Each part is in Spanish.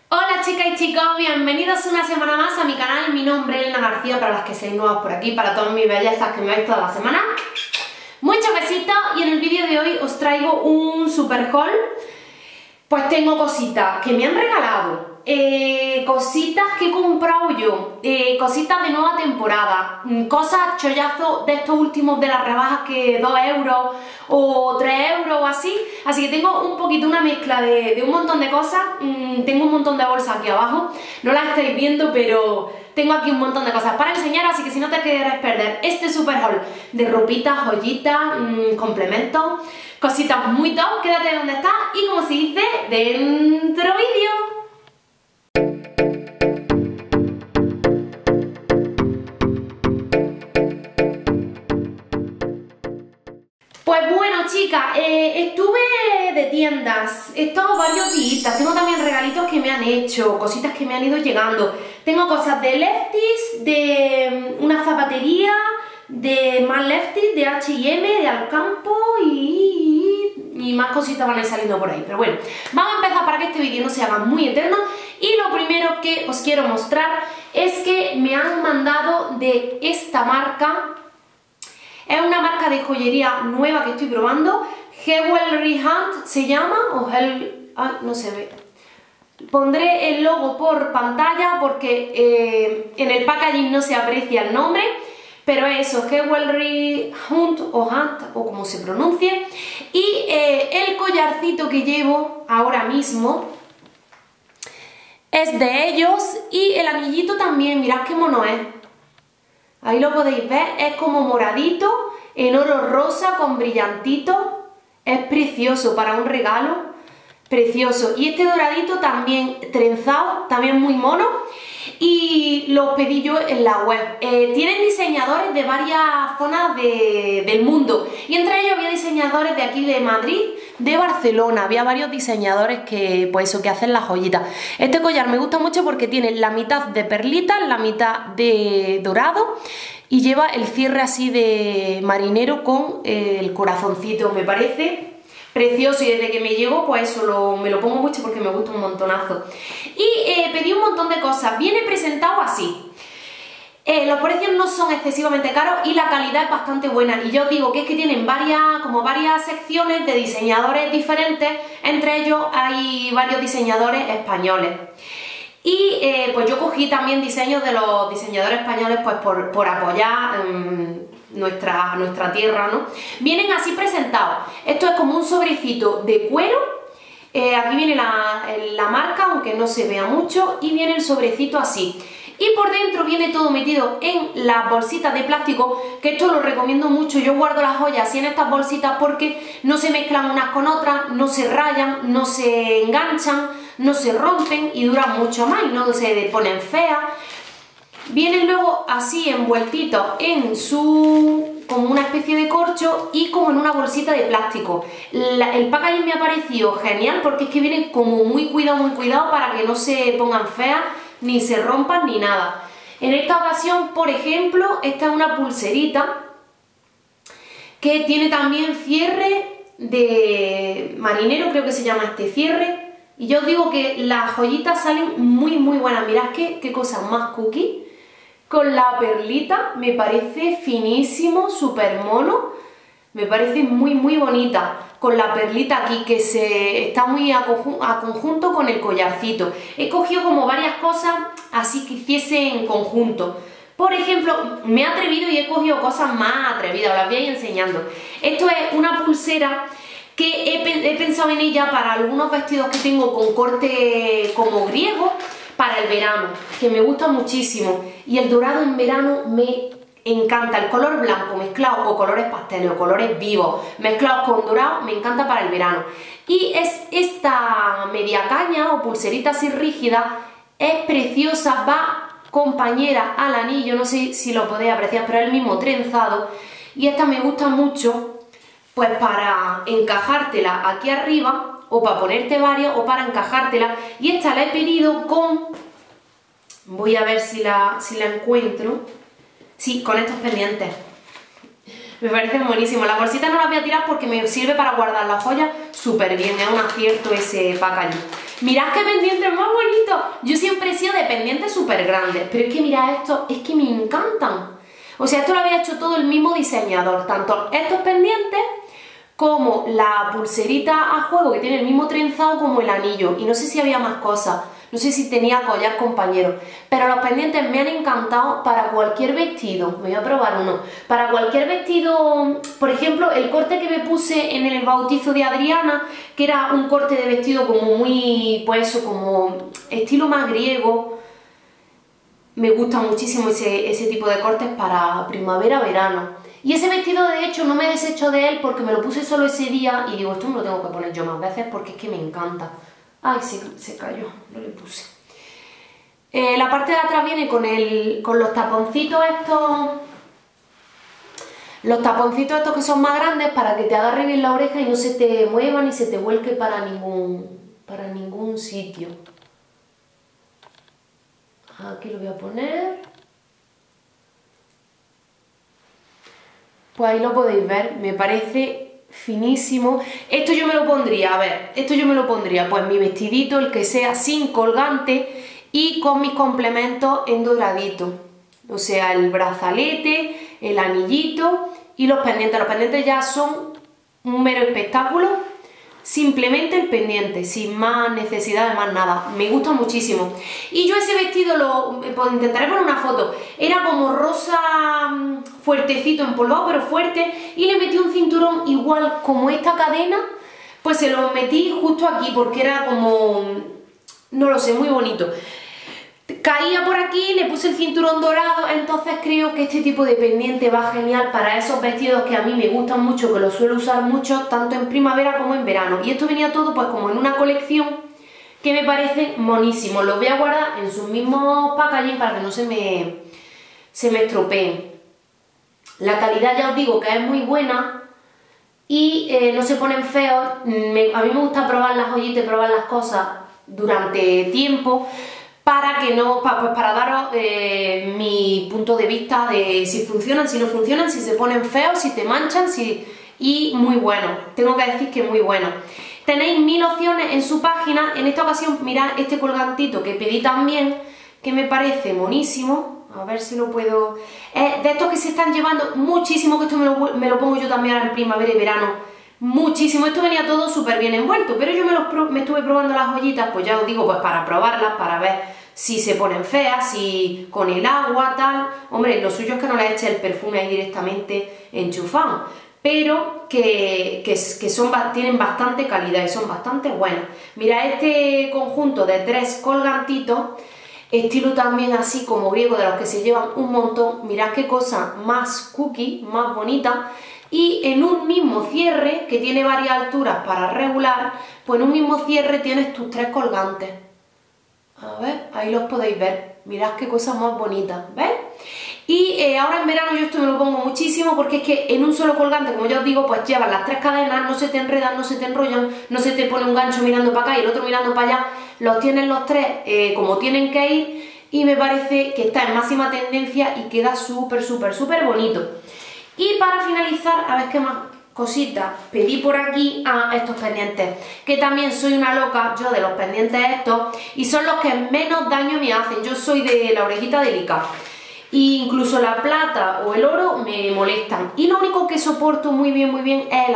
Hola chicas y chicos, bienvenidos una semana más a mi canal. Mi nombre es Elena García, para las que seáis nuevas por aquí, para todas mis bellezas que me veis toda la semana. Muchos besitos y en el vídeo de hoy os traigo un super haul. Pues tengo cositas que me han regalado, cositas que he comprado yo, cositas de nueva temporada, cosas chollazos de estos últimos de las rebajas que 2 euros o 3 euros o así. Así que tengo un poquito una mezcla de un montón de cosas. Tengo un montón de bolsas aquí abajo, no las estáis viendo, pero tengo aquí un montón de cosas para enseñar, así que si no te quieres perder este super haul de ropitas, joyitas, complementos, cositas muy top, quédate donde estás y, como se dice, dentro vídeo. Pues bueno, chicas, estuve de tiendas, he estado varios días, tengo también regalitos que me han hecho, cositas que me han ido llegando. Tengo cosas de Lefties, de una zapatería, de más Lefties, de H&M, de Alcampo y más cositas van a ir saliendo por ahí. Pero bueno, vamos a empezar para que este vídeo no se haga muy eterno. Y lo primero que os quiero mostrar es que me han mandado de esta marca. Es una marca de joyería nueva que estoy probando. Jewelry Hunt se llama, o no se ve. Pondré el logo por pantalla porque en el packaging no se aprecia el nombre, pero eso, Jewelry Hunt o como se pronuncie. Y el collarcito que llevo ahora mismo es de ellos, y el anillito también, mirad qué mono es. Ahí lo podéis ver, es como moradito, en oro rosa con brillantito. Es precioso para un regalo, precioso. Y este doradito también trenzado, también muy mono. Y los pedí yo en la web. Tienen diseñadores de varias zonas del mundo. Y entre ellos había diseñadores de aquí de Madrid, de Barcelona. Había varios diseñadores que, pues eso, que hacen las joyitas. Este collar me gusta mucho porque tiene la mitad de perlitas, la mitad de dorado. Y lleva el cierre así de marinero con el corazoncito. Me parece precioso, y desde que me llegó pues eso me lo pongo mucho porque me gusta un montonazo. Y pedí un montón de cosas. Viene presentado así. Los precios no son excesivamente caros y la calidad es bastante buena. Y yo os digo que es que tienen varias secciones de diseñadores diferentes. Entre ellos hay varios diseñadores españoles. Y pues yo cogí también diseños de los diseñadores españoles, pues por apoyar nuestra tierra, ¿no? Vienen así presentados. Esto es como un sobrecito de cuero. Aquí viene la marca, aunque no se vea mucho, y viene el sobrecito así. Y por dentro viene todo metido en las bolsitas de plástico, que esto lo recomiendo mucho. Yo guardo las joyas así en estas bolsitas porque no se mezclan unas con otras, no se rayan, no se enganchan, no se rompen y duran mucho más y no se ponen feas. Vienen luego así envueltitos en como una especie de corcho y como en una bolsita de plástico. El packaging me ha parecido genial porque es que viene como muy cuidado para que no se pongan feas, ni se rompan ni nada. En esta ocasión, por ejemplo, esta es una pulserita que tiene también cierre de marinero, creo que se llama este cierre. Y yo os digo que las joyitas salen muy buenas. Mirad qué cosa más cookie. Con la perlita, me parece finísimo, súper mono. Me parece muy bonita. Con la perlita aquí, que está muy a conjunto con el collarcito. He cogido como varias cosas así que hiciese en conjunto. Por ejemplo, me he atrevido y he cogido cosas más atrevidas, os las voy a ir enseñando. Esto es una pulsera que he pensado en ella para algunos vestidos que tengo con corte como griego para el verano, que me gusta muchísimo. Y el dorado en verano me encanta. El color blanco mezclado o colores pasteles o colores vivos mezclados con dorado me encanta para el verano. Y es esta media caña o pulserita así rígida, es preciosa, va compañera al anillo, no sé si lo podéis apreciar, pero es el mismo trenzado. Y esta me gusta mucho pues para encajártela aquí arriba, o para ponerte varias, o para encajártela. Y esta la he pedido con, voy a ver si la encuentro, sí, con estos pendientes. Me parecen buenísimos. La bolsita no la voy a tirar porque me sirve para guardar las joyas súper bien. Es un acierto ese packaging. Mirad qué pendientes más bonitos. yo siempre he sido de pendientes súper grandes, pero es que mira esto, es que me encantan. O sea, esto lo había hecho todo el mismo diseñador, tanto estos pendientes como la pulserita a juego que tiene el mismo trenzado como el anillo, y no sé si había más cosas, no sé si tenía collar compañero, pero los pendientes me han encantado para cualquier vestido. Me voy a probar uno, para cualquier vestido. Por ejemplo, el corte que me puse en el bautizo de Adriana, que era un corte de vestido como muy, pues eso, como estilo más griego. Me gusta muchísimo ese tipo de cortes para primavera, verano. Y ese vestido, de hecho, no me desecho de él porque me lo puse solo ese día y digo, esto me lo tengo que poner yo más veces porque es que me encanta. Ay, se cayó, no le puse. La parte de atrás viene con los taponcitos estos. Los taponcitos estos que son más grandes para que te agarre bien la oreja y no se te mueva ni se te vuelque para ningún sitio. Aquí lo voy a poner. Pues ahí lo podéis ver, me parece finísimo. Esto yo me lo pondría, a ver, esto yo me lo pondría, pues mi vestidito, el que sea sin colgante y con mis complementos en doradito. O sea, el brazalete, el anillito y los pendientes. Los pendientes ya son un mero espectáculo. Simplemente el pendiente, sin más necesidad de más nada. Me gusta muchísimo. Y yo ese vestido pues intentaré poner una foto. Era como rosa fuertecito, empolvado, pero fuerte. Y le metí un cinturón igual como esta cadena. Pues se lo metí justo aquí porque era como, no lo sé, muy bonito. Caía por aquí, le puse el cinturón dorado, entonces creo que este tipo de pendiente va genial para esos vestidos que a mí me gustan mucho, que los suelo usar mucho, tanto en primavera como en verano. Y esto venía todo pues como en una colección que me parece monísimo. Los voy a guardar en sus mismos packaging para que no se me estropeen. La calidad ya os digo que es muy buena y no se ponen feos. A mí me gusta probar las joyitas y probar las cosas durante tiempo, para que no, para daros mi punto de vista de si funcionan, si no funcionan, si se ponen feos, si te manchan, y muy bueno, tengo que decir que muy bueno. Tenéis 1000 opciones en su página. En esta ocasión mirad este colgantito que pedí también, que me parece monísimo. A ver si lo puedo... de estos que se están llevando muchísimo, que esto me lo pongo yo también ahora en primavera y verano. Muchísimo, esto venía todo súper bien envuelto, pero yo me estuve probando las joyitas, pues ya os digo, pues para probarlas, para ver si se ponen feas, si con el agua, tal. Hombre, lo suyo es que no le eche el perfume ahí directamente enchufado, pero que tienen bastante calidad y son bastante buenas. Mira este conjunto de 3 colgantitos, estilo también así como griego, de los que se llevan un montón. Mirad qué cosa más cookie, más bonita. Y en un mismo cierre, que tiene varias alturas para regular, pues en un mismo cierre tienes tus 3 colgantes. A ver, ahí los podéis ver. Mirad qué cosa más bonita, ¿ves? Y ahora en verano yo esto me lo pongo muchísimo porque es que en un solo colgante, como ya os digo, pues llevas las 3 cadenas, no se te enredan, no se te enrollan, no se te pone un gancho mirando para acá y el otro mirando para allá. Los tienes los 3 como tienen que ir y me parece que está en máxima tendencia y queda súper, súper, súper bonito. Y para finalizar, a ver qué más cositas pedí por aquí. Estos pendientes, que también soy una loca yo de los pendientes estos, y son los que menos daño me hacen. Yo soy de la orejita delicada, e incluso la plata o el oro me molestan, y lo único que soporto muy bien es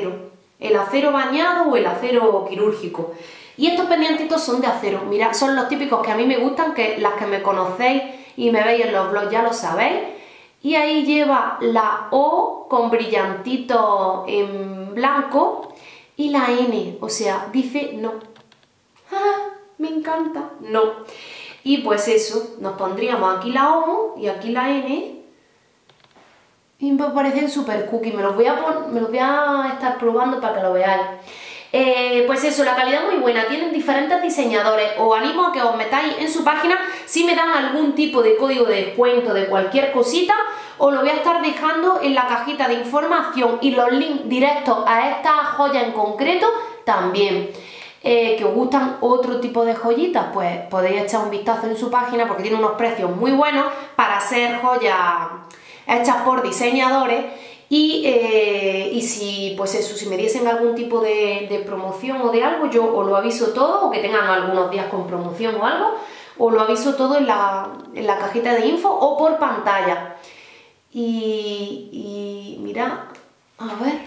el acero bañado o el acero quirúrgico. Y estos pendientitos son de acero. Mirad, son los típicos que a mí me gustan, que las que me conocéis y me veis en los vlogs ya lo sabéis. Y ahí lleva la O con brillantito en blanco y la N, o sea, dice no. Me encanta, no. Y pues eso, nos pondríamos aquí la O y aquí la N y me parecen súper cookie. Me los voy a estar probando para que lo veáis. Pues eso, la calidad muy buena, tienen diferentes diseñadores. Os animo a que os metáis en su página. Si me dan algún tipo de código de descuento de cualquier cosita, os lo voy a estar dejando en la cajita de información, y los links directos a esta joya en concreto también. Que os gustan otro tipo de joyitas, pues podéis echar un vistazo en su página porque tiene unos precios muy buenos para ser joyas hechas por diseñadores. y si, pues eso, si me diesen algún tipo de promoción o de algo, yo os lo aviso todo, o que tengan algunos días con promoción o algo, os lo aviso todo en la cajita de info o por pantalla. Y mira, a ver,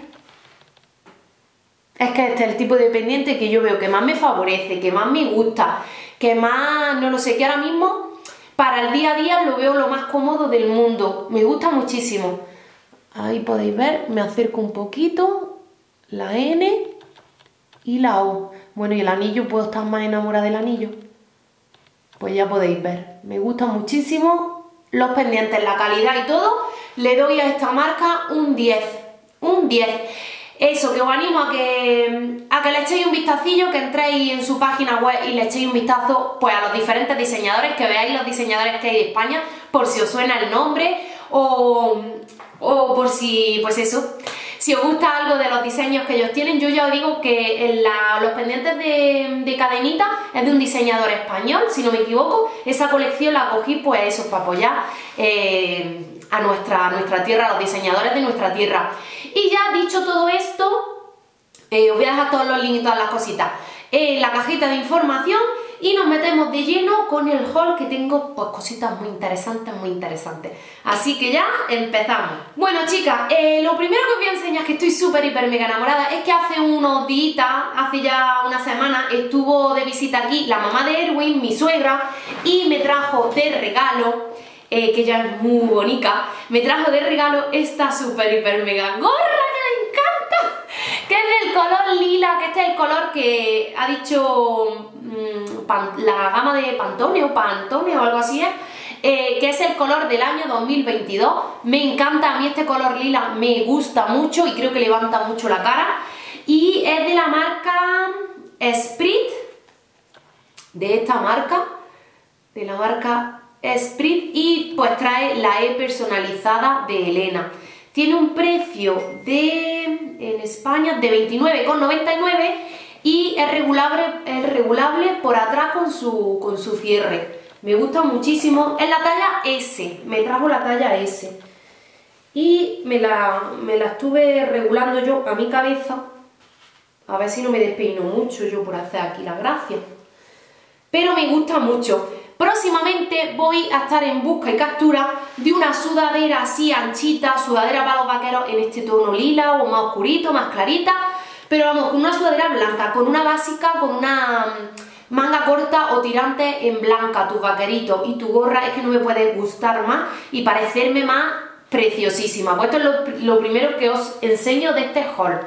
es que este es el tipo de pendiente que yo veo que más me favorece, que más me gusta, que más, no lo sé, que ahora mismo para el día a día lo veo lo más cómodo del mundo, me gusta muchísimo. Ahí podéis ver, me acerco un poquito, la N y la O. Bueno, y el anillo, puedo estar más enamorada del anillo. Pues ya podéis ver, me gustan muchísimo los pendientes, la calidad y todo. Le doy a esta marca un 10, un 10. Eso, que os animo a que le echéis un vistacillo, que entréis en su página web y le echéis un vistazo pues a los diferentes diseñadores, que veáis los diseñadores que hay de España, por si os suena el nombre o por si, pues eso, si os gusta algo de los diseños que ellos tienen. Yo ya os digo que los pendientes de cadenita es de un diseñador español, si no me equivoco. Esa colección la cogí pues eso, para apoyar a nuestra tierra, a los diseñadores de nuestra tierra. Y ya dicho todo esto, os voy a dejar todos los links y todas las cositas en la cajita de información y nos metemos de lleno con el haul, que tengo pues cositas muy interesantes. Así que ya empezamos. Bueno, chicas, lo primero que os voy a enseñar, que estoy súper hiper mega enamorada, es que hace unos días, hace ya una semana, estuvo de visita aquí la mamá de Erwin, mi suegra, y me trajo de regalo, que ya es muy bonita, me trajo de regalo esta súper hiper mega gorra que me encanta, que es del color lila, que este es el color que ha dicho la gama de Pantone o algo así es, que es el color del año 2022. Me encanta, a mí este color lila me gusta mucho y creo que levanta mucho la cara, y es de la marca Esprit, de esta marca, de la marca Esprit, y pues trae la E personalizada de Elena. Tiene un precio en España de 29,99 y es regulable por atrás con su cierre. Me gusta muchísimo. Es la talla S, me trajo la talla S y me la estuve regulando yo a mi cabeza, a ver si no me despeino mucho yo por hacer aquí la gracia, pero me gusta mucho. Próximamente voy a estar en busca y captura de una sudadera así anchita, sudadera para los vaqueros en este tono lila o más oscurito, más clarita, pero vamos, con una sudadera blanca, con una básica, con una manga corta o tirante en blanca, tus vaqueritos y tu gorra. Es que no me puede gustar más y parecerme más preciosísima. Pues esto es lo primero que os enseño de este haul.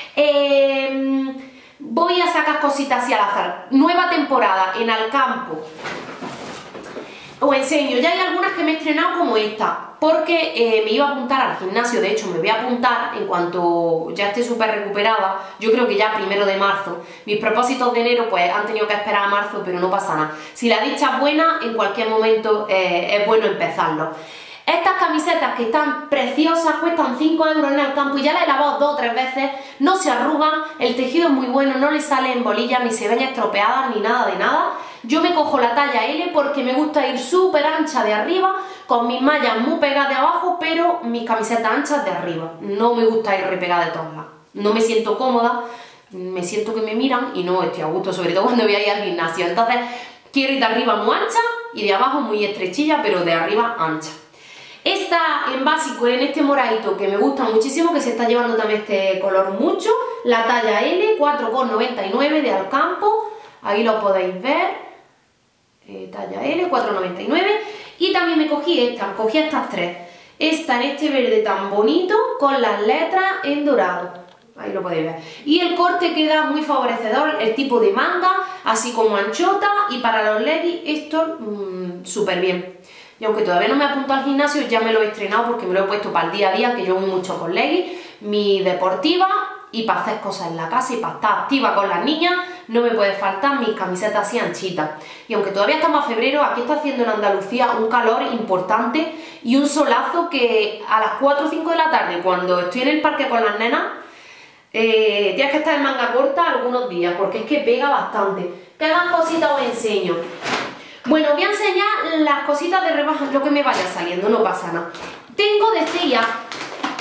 Voy a sacar cositas así al azar. Nueva temporada en Alcampo. Os enseño, ya hay algunas que me he estrenado como esta, porque me iba a apuntar al gimnasio. De hecho me voy a apuntar en cuanto ya esté súper recuperada, yo creo que ya 1 de marzo. Mis propósitos de enero pues han tenido que esperar a marzo, pero no pasa nada. Si la dicha es buena, en cualquier momento es bueno empezarlo. Estas camisetas, que están preciosas, cuestan 5 € en Alcampo y ya las he lavado 2 o 3 veces, no se arrugan, el tejido es muy bueno, no le salen bolillas, ni se ven estropeadas, ni nada de nada. Yo me cojo la talla L porque me gusta ir súper ancha de arriba, con mis mallas muy pegadas de abajo, pero mis camisetas anchas de arriba. No me gusta ir repegada de todos lados. No me siento cómoda, me siento que me miran y no estoy a gusto, sobre todo cuando voy a ir al gimnasio. Entonces quiero ir de arriba muy ancha y de abajo muy estrechilla, pero de arriba ancha. Esta en básico, en este moradito, que me gusta muchísimo, que se está llevando también este color mucho, la talla L, 4,99 de Alcampo, ahí lo podéis ver. Talla L, 4,99. Y también me cogí estas 3. Esta en este verde tan bonito, con las letras en dorado, ahí lo podéis ver. Y el corte queda muy favorecedor, el tipo de manga, así como anchota, y para los leggings esto súper bien. Y aunque todavía no me apunto al gimnasio, ya me lo he estrenado porque me lo he puesto para el día a día, que yo voy mucho con leggings, mi deportiva, y para hacer cosas en la casa y para estar activa con las niñas. No me puede faltar mis camisetas así anchitas. Y aunque todavía estamos a febrero, aquí está haciendo en Andalucía un calor importante y un solazo que a las 4 o 5 de la tarde, cuando estoy en el parque con las nenas, tienes que estar en manga corta algunos días, porque es que pega bastante. ¿Qué más cositas os enseño? Bueno, voy a enseñar las cositas de rebaja, lo que me vaya saliendo, no pasa nada. Tengo de CIA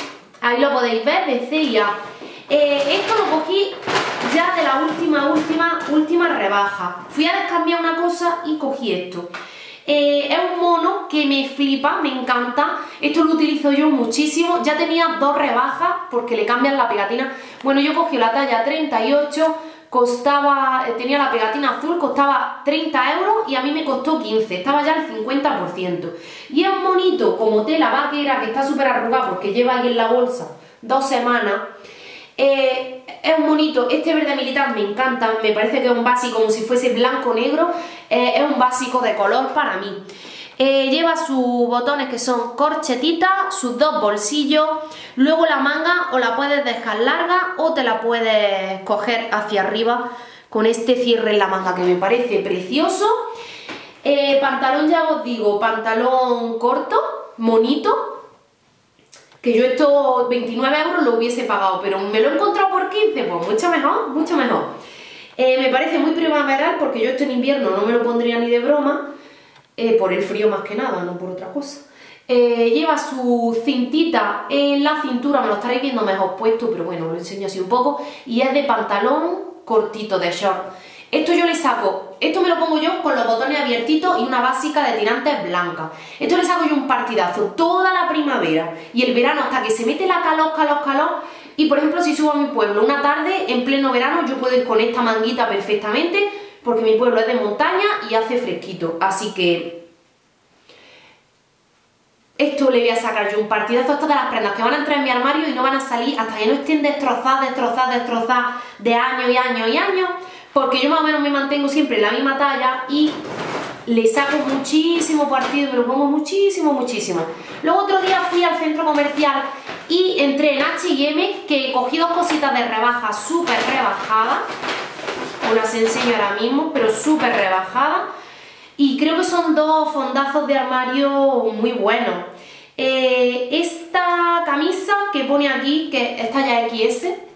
Ahí lo podéis ver, de C&A. Esto lo cogí ya de la última rebaja. Fui a descambiar una cosa y cogí esto. Es un mono que me flipa, me encanta. Esto lo utilizo yo muchísimo. Ya tenía 2 rebajas porque le cambian la pegatina. Bueno, yo cogí la talla 38, tenía la pegatina azul, costaba 30 euros y a mí me costó 15, estaba ya el 50%. Y es un monito como tela vaquera que está súper arrugado porque lleva ahí en la bolsa 2 semanas. Es un monito, este verde militar me encanta, me parece que es un básico como si fuese blanco-negro, es un básico de color para mí. Lleva sus botones que son corchetitas, sus 2 bolsillos, luego la manga o la puedes dejar larga o te la puedes coger hacia arriba con este cierre en la manga que me parece precioso. Pantalón, ya os digo, pantalón corto, monito. Que yo estos 29 euros lo hubiese pagado, pero me lo he encontrado por 15, pues mucho mejor, mucho mejor. Me parece muy primaveral porque yo esto en invierno no me lo pondría ni de broma, por el frío más que nada, no por otra cosa. Lleva su cintita en la cintura, me lo estaréis viendo mejor puesto, pero bueno, lo enseño así un poco, y es de pantalón cortito, de short. Esto yo le saco, esto me lo pongo yo con los botones abiertitos y una básica de tirantes blanca. Esto le saco yo un partidazo toda la primavera y el verano hasta que se mete la calor. Y por ejemplo, si subo a mi pueblo una tarde en pleno verano, yo puedo ir con esta manguita perfectamente porque mi pueblo es de montaña y hace fresquito. Así que esto le voy a sacar yo un partidazo a estas de las prendas que van a entrar en mi armario y no van a salir hasta que no estén destrozadas de años y años y años. Porque yo más o menos me mantengo siempre en la misma talla y le saco muchísimo partido, me lo pongo muchísimo. Luego otro día fui al centro comercial y entré en H&M, que cogí 2 cositas de rebaja súper rebajadas. Os las enseño ahora mismo, pero súper rebajadas. Y creo que son 2 fondazos de armario muy buenos. Esta camisa que pone aquí, que es talla XS,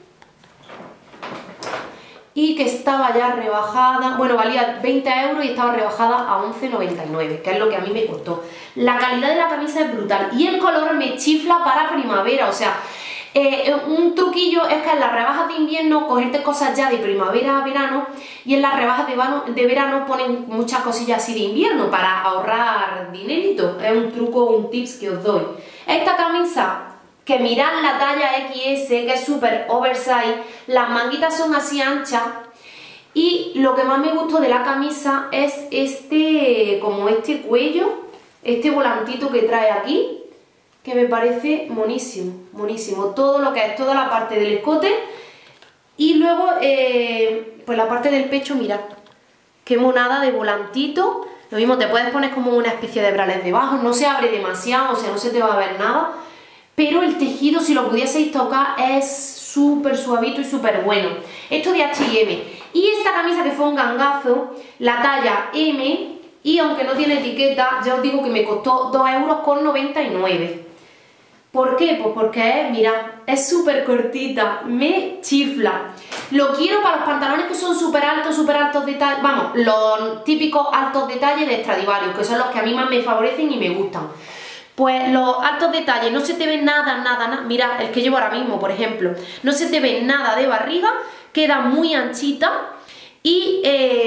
y que estaba ya rebajada, bueno, valía 20 euros y estaba rebajada a 11,99, que es lo que a mí me costó. La calidad de la camisa es brutal y el color me chifla para primavera, o sea, un truquillo es que en las rebajas de invierno cogerte cosas ya de primavera a verano y en las rebajas de verano ponen muchas cosillas así de invierno para ahorrar dinerito. Es un truco, un tips que os doy. Esta camisa, que mirad la talla XS, que es súper oversize, las manguitas son así anchas y lo que más me gustó de la camisa es como este cuello, este volantito que trae aquí, que me parece monísimo, todo lo que es toda la parte del escote y luego pues la parte del pecho, mirad, qué monada de volantito. Lo mismo, te puedes poner como una especie de bralette debajo, no se abre demasiado, o sea, no se te va a ver nada. Pero el tejido, si lo pudieseis tocar, es súper suavito y súper bueno. Esto de H&M. Y esta camisa que fue un gangazo, la talla M, y aunque no tiene etiqueta, ya os digo que me costó 2,99 €. ¿Por qué? Pues porque mirad, es súper cortita, me chifla. Lo quiero para los pantalones que son súper altos de talle, vamos, los típicos altos de talle de Stradivarius, que son los que a mí más me favorecen y me gustan. Pues los altos detalles, no se te ve nada, mira el que llevo ahora mismo, por ejemplo, no se te ve nada de barriga, queda muy anchita y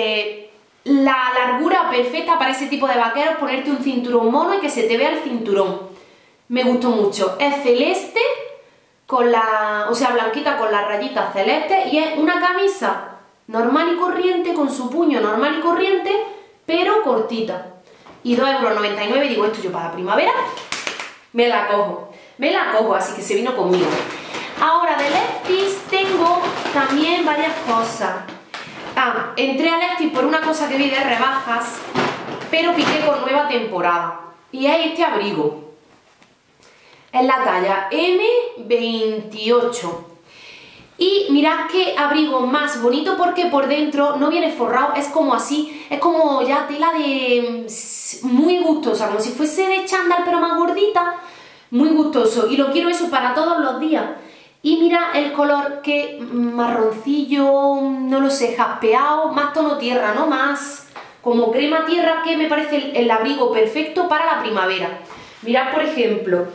la largura perfecta para ese tipo de vaqueros, ponerte un cinturón mono y que se te vea el cinturón. Me gustó mucho, es celeste, o sea, blanquita con las rayitas celestes y es una camisa normal y corriente, con su puño normal y corriente, pero cortita. Y 2,99 €, digo, esto yo para la primavera me la cojo, así que se vino conmigo. Ahora de Lefties tengo también varias cosas. Entré a Lefties por una cosa que vi de rebajas, pero piqué con nueva temporada. Y es este abrigo. Es la talla M28. Y mirad qué abrigo más bonito porque por dentro no viene forrado, es como así, es como ya tela de muy gustosa, como si fuese de chándal pero más gordita, muy gustoso y lo quiero eso para todos los días. Y mira el color, que marroncillo, no lo sé, jaspeado, más tono tierra, ¿no? Más como crema tierra, que me parece el abrigo perfecto para la primavera. Mirad, por ejemplo,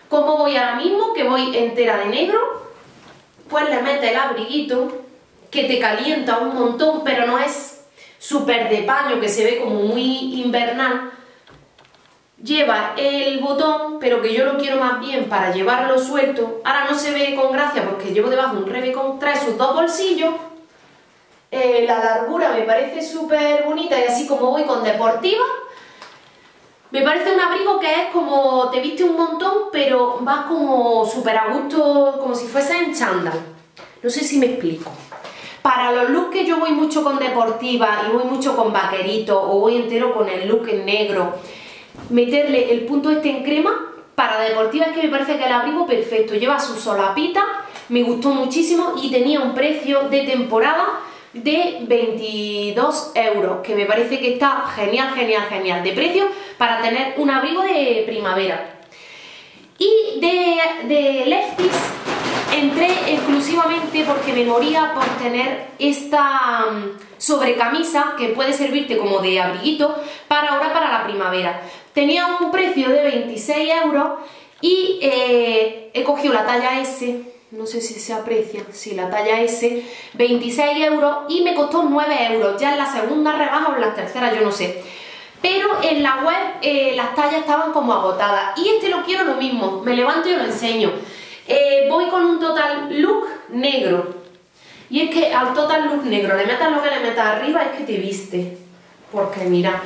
¿Cómo voy ahora mismo? Que voy entera de negro. Pues le metes el abriguito, que te calienta un montón, pero no es súper de paño, que se ve como muy invernal. Lleva el botón, pero que yo lo quiero más bien para llevarlo suelto. Ahora no se ve con gracia porque llevo debajo un rebecón. Trae sus dos bolsillos. La largura me parece súper bonita y así como voy con deportiva. Me parece un abrigo que es como te viste un montón, pero vas como súper a gusto, como si fuese en chándal. No sé si me explico. Para los looks que yo voy mucho con deportiva y voy mucho con vaquerito o voy entero con el look en negro, meterle el punto este en crema, para deportiva es que me parece que el abrigo perfecto. Lleva su solapita, me gustó muchísimo y tenía un precio de temporada de 22 €, que me parece que está genial, genial, genial de precio para tener un abrigo de primavera. Y de Lefties entré exclusivamente porque me moría por tener esta sobrecamisa que puede servirte como de abriguito para ahora, para la primavera. Tenía un precio de 26 € y he cogido la talla S. No sé si se aprecia, sí, la talla S, 26 € y me costó 9 €, ya en la segunda rebaja o en la tercera, yo no sé. Pero en la web las tallas estaban como agotadas y este lo quiero lo mismo, me levanto y os lo enseño. Voy con un total look negro y es que al total look negro le metas lo que le metas arriba es que te viste, porque mira,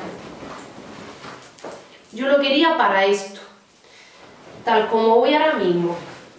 yo lo quería para esto, tal como voy ahora mismo.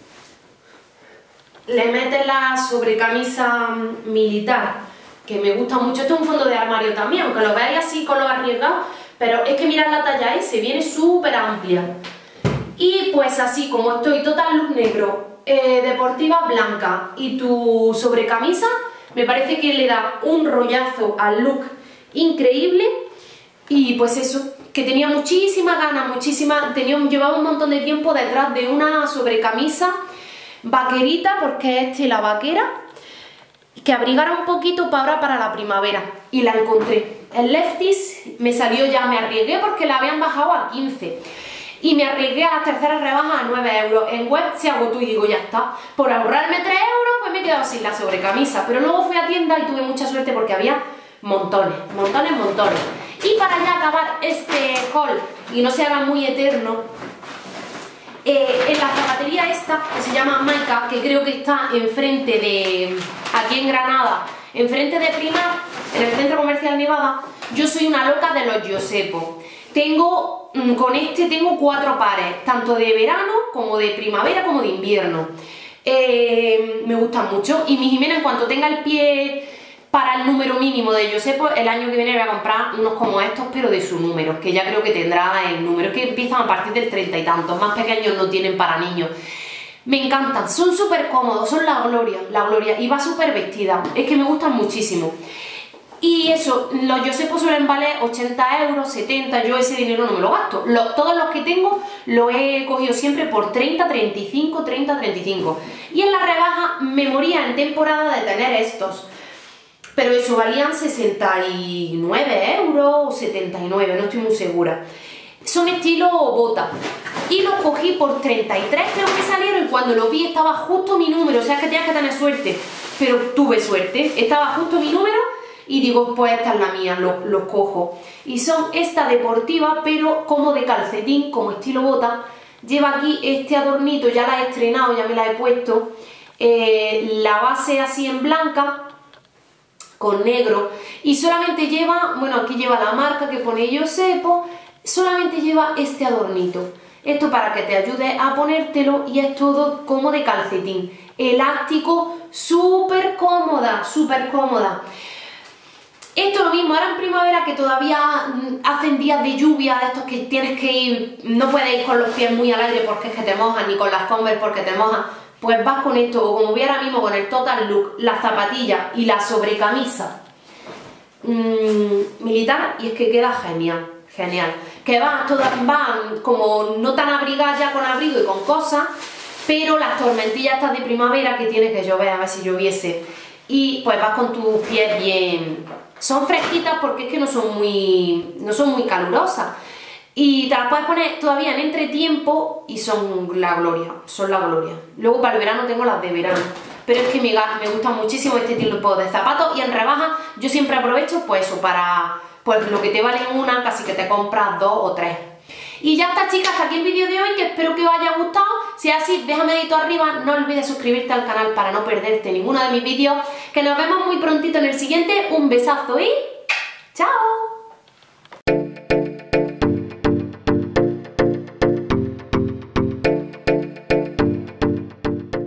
Le metes la sobrecamisa militar, que me gusta mucho. Esto es un fondo de armario también, aunque lo veáis así con los arriesgados, pero es que mirad la talla S, viene súper amplia. Y pues así como estoy, total look negro, deportiva blanca y tu sobrecamisa, me parece que le da un rollazo al look increíble. Y pues eso, que tenía muchísimas ganas, llevaba un montón de tiempo detrás de una sobrecamisa vaquerita, porque es la vaquera, que abrigara un poquito para ahora, para la primavera, y la encontré. En Lefties me salió ya, me arriesgué porque la habían bajado a 15 y me arriesgué a las terceras rebajas a 9 €. En web se agotó y digo, ya está, por ahorrarme 3 € pues me he quedado sin la sobrecamisa, pero luego fui a tienda y tuve mucha suerte porque había montones, montones, montones. Y para ya acabar este haul y no se haga muy eterno, en la zapatería esta, que se llama Maika, que creo que está enfrente de, aquí en Granada, enfrente de Primar, en el Centro Comercial Nevada, yo soy una loca de los Yosepo. Con este tengo 4 pares, tanto de verano, como de primavera, como de invierno. Me gustan mucho y mi Jimena, en cuanto tenga el pie para el número mínimo de Yosepo, el año que viene voy a comprar unos como estos, pero de su número, que ya creo que tendrá el número, es que empiezan a partir del 30 y tantos, más pequeños no tienen para niños. Me encantan, son súper cómodos, son la gloria, y va súper vestida, es que me gustan muchísimo. Y eso, los Yosepo suelen valer 80 €, 70, yo ese dinero no me lo gasto. Todos los que tengo los he cogido siempre por 30, 35, 30, 35. Y en la rebaja me moría en temporada de tener estos. Pero eso, valían 69 € o 79, no estoy muy segura. Son estilo bota. Y los cogí por 33, creo que salieron, y cuando los vi estaba justo mi número. O sea, es que tienes que tener suerte, pero tuve suerte. Estaba justo mi número y digo, pues esta es la mía, los cojo. Y son esta deportiva, pero como de calcetín, como estilo bota. Lleva aquí este adornito, ya la he estrenado, ya me la he puesto. La base así en blanca, con negro, y solamente lleva, bueno, aquí lleva la marca que pone Yosepo, solamente lleva este adornito. Esto para que te ayude a ponértelo y es todo como de calcetín, elástico, súper cómoda, súper cómoda. Esto lo mismo, ahora en primavera que todavía hacen días de lluvia, de estos que tienes que ir, no puedes ir con los pies muy al aire porque es que te mojan, ni con las Converse porque te mojan, pues vas con esto, o como voy ahora mismo con el total look, las zapatillas y la sobrecamisa militar, y es que queda genial, genial. Que van como no tan abrigadas ya con abrigo y con cosas, pero las tormentillas estas de primavera que tiene que llover, a ver si lloviese, y pues vas con tus pies bien. Son fresquitas porque es que no son muy calurosas. Y te las puedes poner todavía en entretiempo y son la gloria, son la gloria. Luego para el verano tengo las de verano, pero es que me gusta muchísimo este tipo de zapatos y en rebaja yo siempre aprovecho pues eso, para pues lo que te valen una, casi que te compras 2 o 3. Y ya está, chicas, hasta aquí el vídeo de hoy, que espero que os haya gustado. Si es así, déjame dedito arriba, no olvides suscribirte al canal para no perderte ninguno de mis vídeos, que nos vemos muy prontito en el siguiente. Un besazo y ¡chao!